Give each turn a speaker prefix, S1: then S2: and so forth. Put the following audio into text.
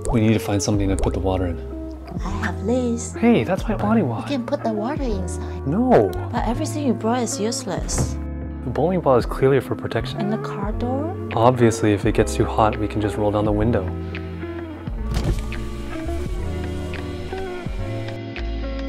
S1: We need to find something to put the water in.
S2: I have this.
S1: Hey, that's my body
S2: You
S1: wash.
S2: can put the water inside.
S1: No.
S2: But everything you brought is useless.
S1: The bowling ball is clearly for protection.
S2: And the car door?
S1: Obviously, if it gets too hot, we can just roll down the window.